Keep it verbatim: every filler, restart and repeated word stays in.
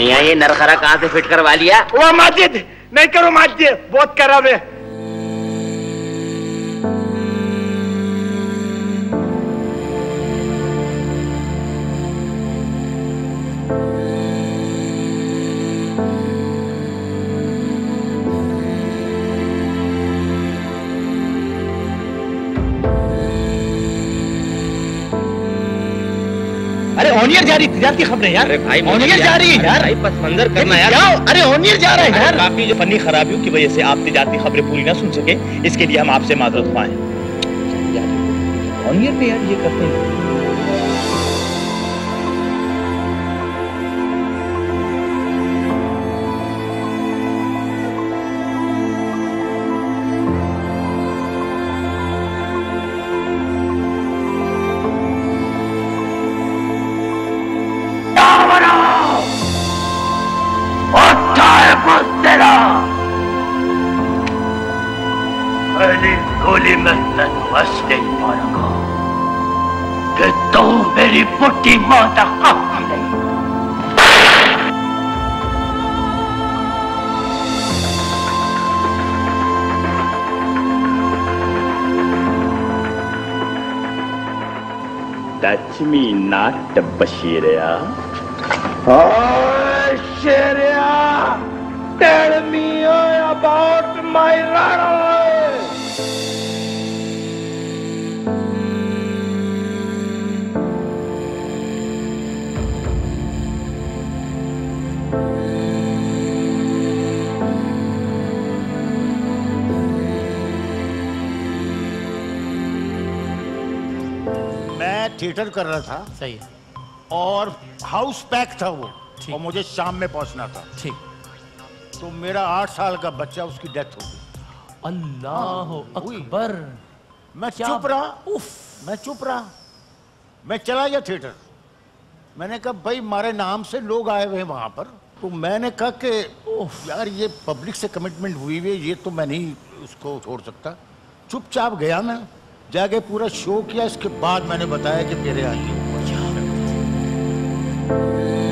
मियाँ ये नरखरा कहाँ से फिट करवा लिया? वो माजिद नहीं करो, माजिद बहुत खराब है। अरे ओनियर जा रही तिजारती खबरें यार। अरे भाई ओनियर जा रही है यार। भाई बस मंजर करना यार। जाओ, अरे ओनियर जा रहा है यार। काफी जो फनी खराबियों की वजह से आप तिजारती खबरें पूरी ना सुन सके, इसके लिए हम आपसे माजरत ख्वाह हैं। ओनियर पे यार ये करते हैं। पहली गोली में तेन बस नहीं मारूंगा कि तू मेरी बुढ़ी मां का हक नहीं। Touch me not, Bashirya. Oh, Sharia, tell me about my riddle. मैं थिएटर कर रहा था। सही है। और हाउस पैक था वो, और मुझे शाम में पहुंचना था। ठीक। तो मेरा आठ साल का बच्चा, उसकी डेथ हो गई। अल्लाह अकबर। मैं चुप रहा। उफ, मैं चुप रहा। मैं चला गया थिएटर। मैंने कहा भाई हमारे नाम से लोग आए हुए हैं वहां पर। तो मैंने कहा कि यार ये पब्लिक से कमिटमेंट हुई हुई है, ये तो मैं नहीं उसको छोड़ सकता। चुपचाप गया मैं, जाके पूरा शो किया। इसके बाद मैंने बताया कि मेरे यहाँ ये हुआ।